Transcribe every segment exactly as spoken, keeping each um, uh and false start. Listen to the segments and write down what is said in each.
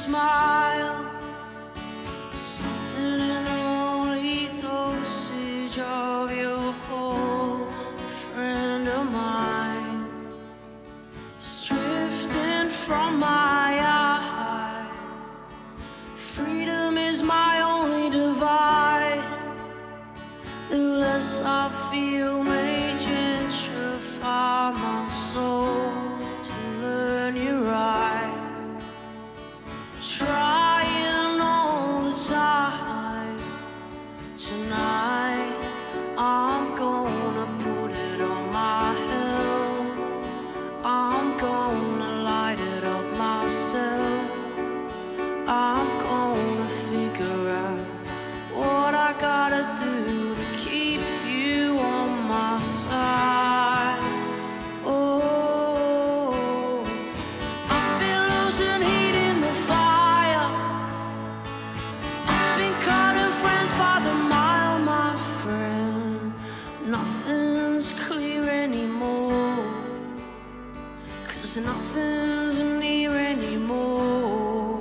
smile, something in the lonely dosage of your whole friend of mine is drifting from my eye. Freedom is my only divide. The less I feel may gentrify my soul to learn you right. Trying all the time. Tonight I'm gonna put it on my health. I'm gonna light it up myself. I'm gonna figure out what I gotta do to keep you on my side. Oh, I've been losing heat in the fire. I've been cutting friends by the mile, my friend. Nothing's clear anymore, 'cause nothing's near anymore.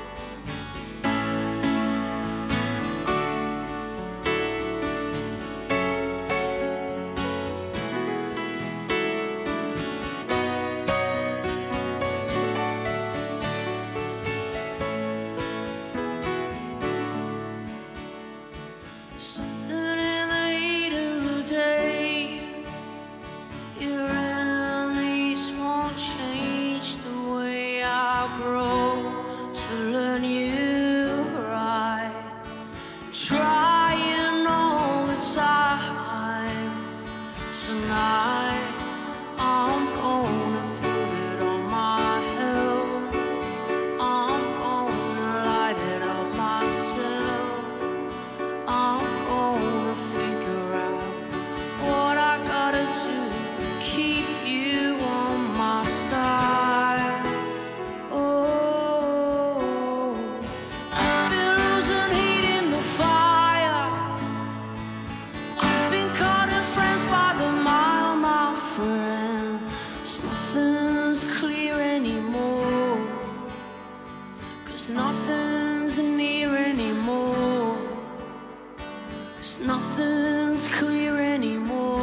Something in the heat of the day. Your enemies won't change the way I grow to learn you right. Trying all the time. Tonight I'm gonna put it on my health. I'm gonna light it up myself. I'm gonna figure out what I gotta do to keep you on my side. Oh, I've been losing heat in the fire. I've been cutting friends by the mile, my friend. 'Cause nothing's clear anymore, 'cause nothing's near anymore. 'Cause nothing's clear anymore.